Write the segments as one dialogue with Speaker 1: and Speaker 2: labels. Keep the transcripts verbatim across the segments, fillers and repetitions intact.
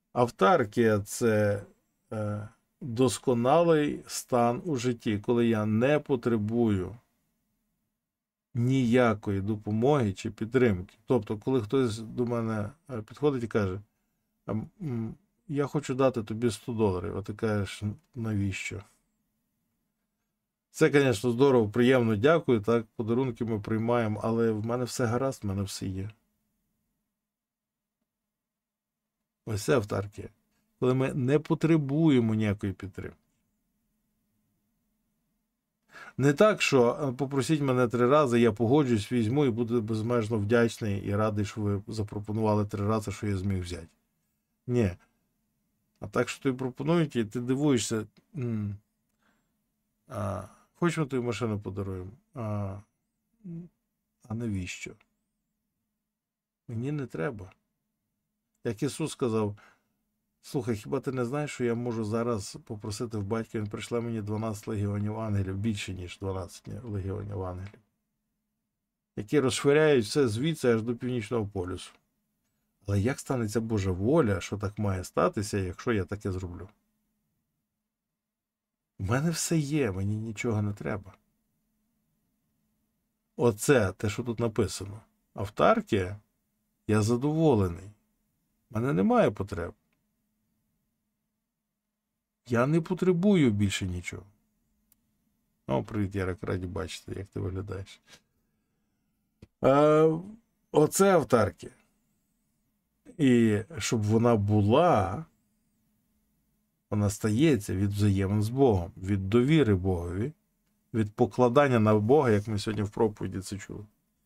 Speaker 1: Автаркія – це е, досконалий стан у житті, коли я не потребую ніякої допомоги чи підтримки. Тобто, коли хтось до мене е, підходить і каже, я хочу дати тобі сто доларів, а ти кажеш, навіщо? Це, звісно, здорово, приємно, дякую, так, подарунки ми приймаємо, але в мене все гаразд, в мене все є. Ось це автаркія. Коли ми не потребуємо ніякої підтримки. Не так, що попросіть мене три рази, я погоджуюсь, візьму і буду безмежно вдячний і радий, що ви запропонували три рази, що я зміг взяти. Ні. А так, що тобі пропонують, і ти дивуєшся, а, хоч ми тобі машину подаруємо, а, а навіщо? Мені не треба. Як Ісус сказав, слухай, хіба ти не знаєш, що я можу зараз попросити в батька, він прийшла мені дванадцять легіонів ангелів, більше, ніж дванадцять легіонів ангелів, які розширяють все звідси аж до Північного полюсу. Але як станеться Божа воля, що так має статися, якщо я таке зроблю? У мене все є, мені нічого не треба. Оце те, що тут написано. Автаркія, я задоволений. У мене немає потреб. Я не потребую більше нічого. О, привіт, Ярик, раді бачити, як ти виглядаєш. А, оце автаркія. І щоб вона була, вона стається від взаємин з Богом, від довіри Богові, від покладання на Бога, як ми сьогодні в проповіді це чули.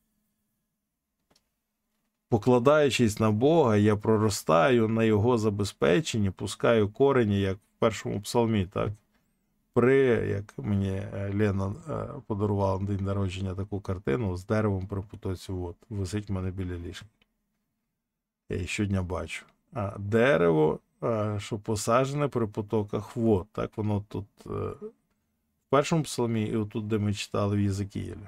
Speaker 1: Покладаючись на Бога, я проростаю на Його забезпеченні, пускаю корені, як в першому псалмі, так? При, як мені Лена подарувала на день народження таку картину з деревом при потоці вод. Висить в мене біля ліжка. Я її щодня бачу. А дерево, що посаджене при потоках вод. Так воно тут в першому псалмі і отут, де ми читали в Єзекіїлі.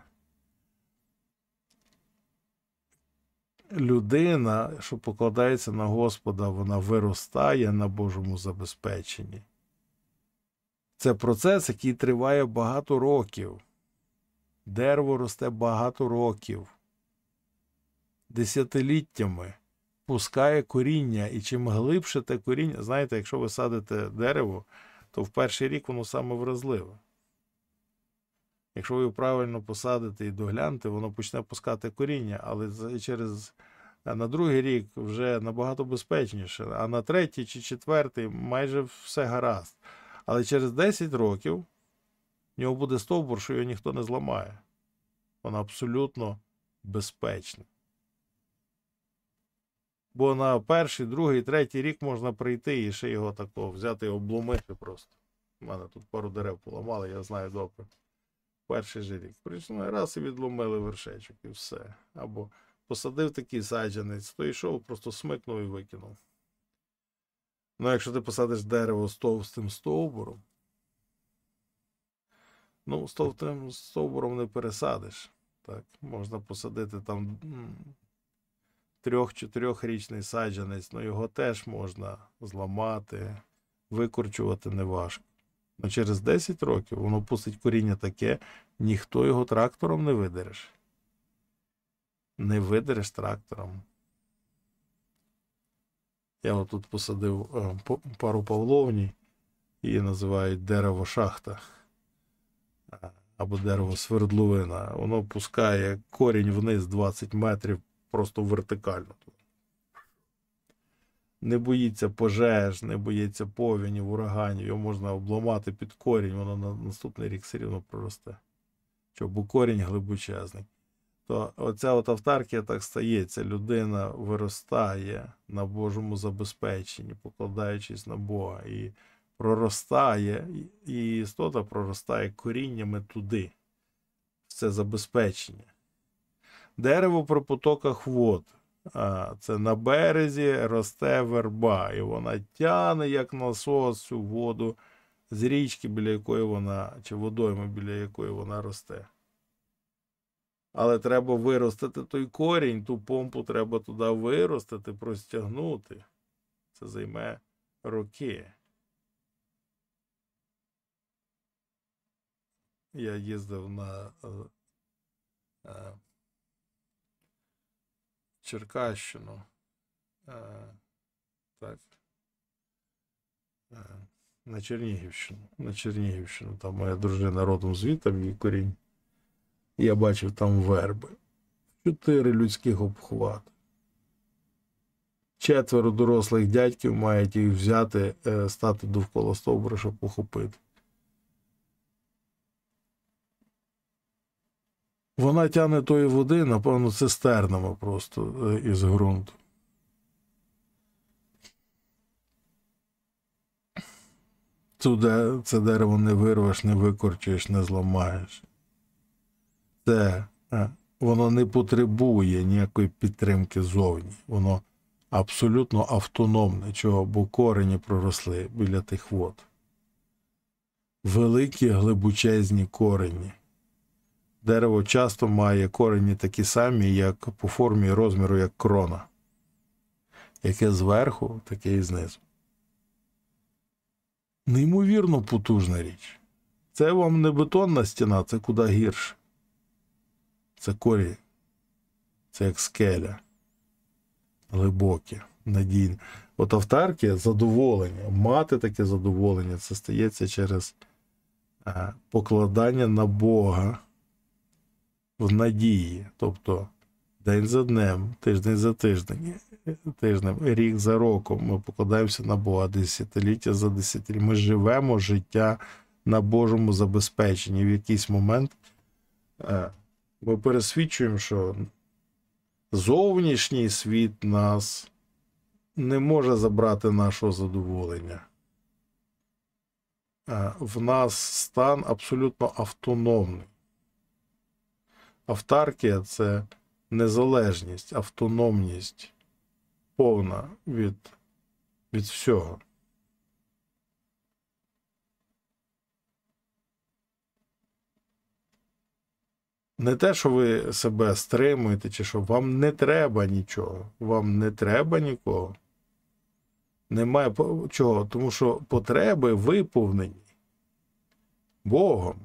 Speaker 1: Людина, що покладається на Господа, вона виростає на Божому забезпеченні. Це процес, який триває багато років. Дерево росте багато років. Десятиліттями пускає коріння. І чим глибше те коріння, знаєте, якщо ви садите дерево, то в перший рік воно саме вразливе. Якщо ви його правильно посадите і доглянете, воно почне пускати коріння, але через на другий рік вже набагато безпечніше, а на третій чи четвертий майже все гаразд. Але через десять років в нього буде стовбур, що його ніхто не зламає. Воно абсолютно безпечне. Бо на перший, другий, третій рік можна прийти і ще його такого взяти і обломити просто. У мене тут пару дерев поламали, я знаю добре. Перший же рік. Прийшли раз і відломили вершечок і все. Або посадив такий саджанець, то йшов, просто смикнув і викинув. Ну, якщо ти посадиш дерево з товстим стовбуром, ну, з товстим стовбуром не пересадиш. Так, можна посадити там трьох-чотирьохрічний саджанець, ну його теж можна зламати, викорчувати неважко. Но через десять років воно пустить коріння таке, ніхто його трактором не видереш. Не видереш трактором. Я отут посадив пару павловній, її називають дерево-шахта. Або дерево-свердловина. Воно пускає корінь вниз двадцять метрів просто вертикально. Не боїться пожеж, не боїться повінів, ураганів. Його можна обламати під корінь, воно на наступний рік все рівно проросте. Що, бо корінь глибочезний. То оця от автаркія так стається. Людина виростає на Божому забезпеченні, покладаючись на Бога. І проростає, і істота проростає коріннями туди. В це забезпечення. Дерево при потоках вод. А, це на березі росте верба, і вона тягне, як насос, цю воду з річки, біля якої вона, чи водойми, біля якої вона росте. Але треба виростити той корінь, ту помпу треба туди виростити, простягнути. Це займе роки. Я їздив на е, е, Черкащину. Е, так. Е, на Чернігівщину. На Чернігівщину. Там моя дружина родом звідти, її корінь. Я бачив там верби. Чотири людських обхвати. Четверо дорослих дядьків мають їх взяти, е, стати довкола стовбура, щоб похопити. Вона тягне тої води, напевно, цистернами просто е, із ґрунту. Туди це дерево не вирвеш, не викорчуєш, не зламаєш. Це, е, воно не потребує ніякої підтримки зовні. Воно абсолютно автономне, чого, бо корені проросли біля тих вод. Великі глибочезні корені. Дерево часто має корені такі самі, як по формі і розміру, як крона. Яке зверху, таке і знизу. Неймовірно потужна річ. Це вам не бетонна стіна, це куди гірше. Це корінь. Це як скеля. Глибоке, надійне. От автарки – задоволення. Мати таке задоволення – це стається через а, покладання на Бога в надії. Тобто день за днем, тиждень за тиждень, тижнем, рік за роком ми покладаємося на Бога, десятиліття за десятиліття. Ми живемо життя на Божому забезпеченні. В якийсь момент а, ми пересвідчуємо, що зовнішній світ нас не може забрати нашого задоволення. В нас стан абсолютно автономний. Автаркія – це незалежність, автономність повна від, від всього. Не те, що ви себе стримуєте, чи що вам не треба нічого. Вам не треба нікого. Немає чого, тому що потреби виповнені Богом.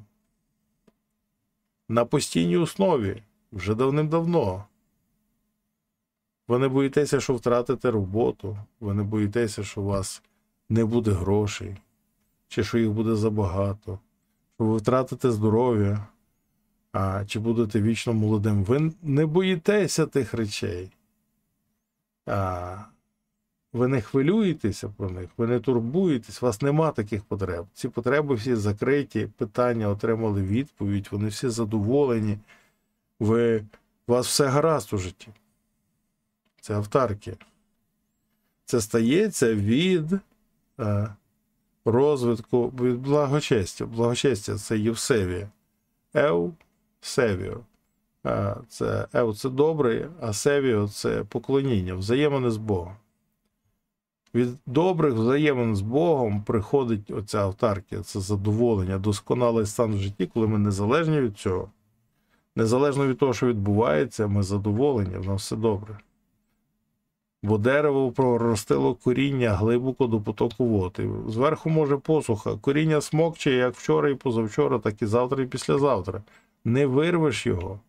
Speaker 1: На постійній основі. Вже давним-давно. Ви не боїтеся, що втратите роботу. Ви не боїтеся, що у вас не буде грошей. Чи що їх буде забагато. Що ви втратите здоров'я. А чи будете вічно молодим. Ви не боїтеся тих речей. А, ви не хвилюєтеся про них, ви не турбуєтесь, у вас нема таких потреб. Ці потреби всі закриті, питання отримали відповідь, вони всі задоволені. Ви, у вас все гаразд у житті. Це автаркія. Це стається від а, розвитку, від благочестя. Благочестя – це Євсевія. Ев Севіо. Це Ев – це добрий, а Севіо – це поклоніння, взаємини з Богом. Від добрих взаємин з Богом приходить оця автаркія, це задоволення, досконалий стан в житті, коли ми незалежні від цього. Незалежно від того, що відбувається, ми задоволені, в нас все добре. Бо дерево проростило коріння глибоко до потоку вод. І зверху може посуха. Коріння смокче як вчора і позавчора, так і завтра і післязавтра. Не вирвеш його.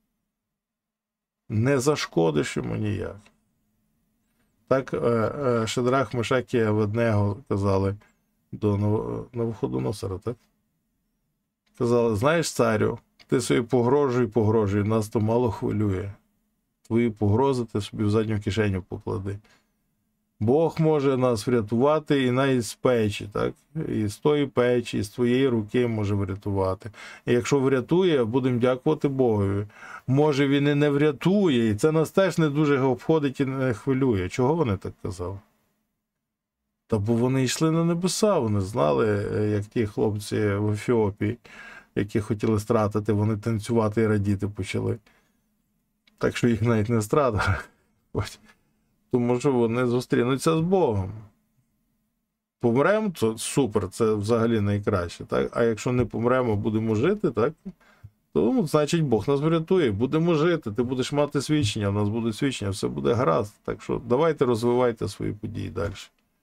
Speaker 1: Не зашкодиш йому ніяк. Так Шедрах, Мешах і Аведнего казали до Навуходоносора, так? Казали, знаєш, царю, ти собі погрожуй, погрожуй, нас то мало хвилює. Твої погрози ти собі в задню кишеню поклади. Бог може нас врятувати і навіть з печі, так? І з тої печі, і з твоєї руки може врятувати. І якщо врятує, будемо дякувати Богові. Може він і не врятує, і це нас теж не дуже обходить і не хвилює. Чого вони так казали? Та бо вони йшли на небеса, вони знали, як ті хлопці в Ефіопії, які хотіли стратити, вони танцювати і радіти почали. Так що їх навіть не стратили. Тому що вони зустрінуться з Богом. Помремо, то супер, це взагалі найкраще. Так? А якщо не помремо, будемо жити, так? то ну, значить Бог нас врятує, будемо жити, ти будеш мати свідчення, у нас буде свідчення, все буде гаразд. Так що давайте розвивайте свої події далі.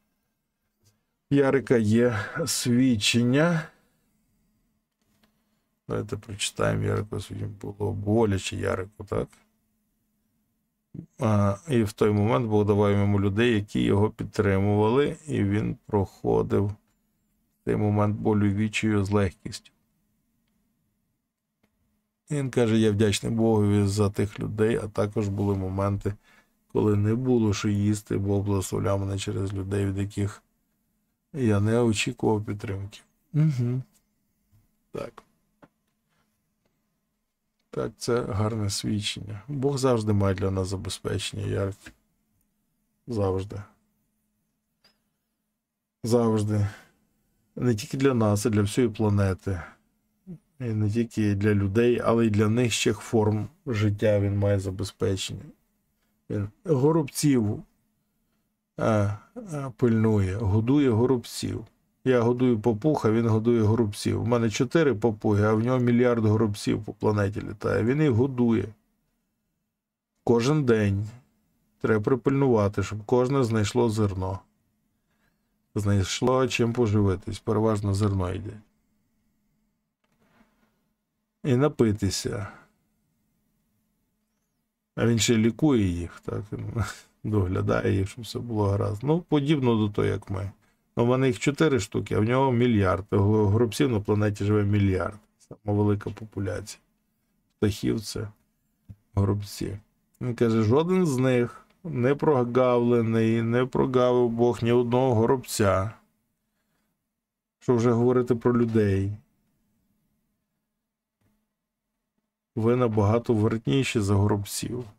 Speaker 1: Ярика є свідчення. Давайте прочитаємо Ярику свідчення. Було боляче Ярику, так? А, і в той момент Бог давав йому людей, які його підтримували, і він проходив цей момент болю і відчаю з легкістю. Він каже, я вдячний Богові за тих людей, а також були моменти, коли не було що їсти, Бог благословляв мене через людей, від яких я не очікував підтримки. Угу. Так. Так, це гарне свідчення. Бог завжди має для нас забезпечення, як завжди. Завжди. Не тільки для нас, а для всієї планети. І не тільки для людей, але й для нижчих форм життя він має забезпечення. Він горобців а, а, пильнує, годує горобців. Я годую папуг, а він годує горобців. У мене чотири папуги, а в нього мільярд горобців по планеті літає. Він їх годує. Кожен день треба припильнувати, щоб кожне знайшло зерно. Знайшло чим поживитись. Переважно зерно йде. І напитися. А він ще лікує їх, так? Доглядає їх, щоб все було гаразд. Ну, подібно до того, як ми. У мене їх чотири штуки, а в нього мільярд. Горобців на планеті живе мільярд. Сама велика популяція. Птахів це горобці. Він каже, жоден з них не прогавлений, не прогавив Бог ні одного горобця. Що вже говорити про людей. Ви набагато вартніші за горобців.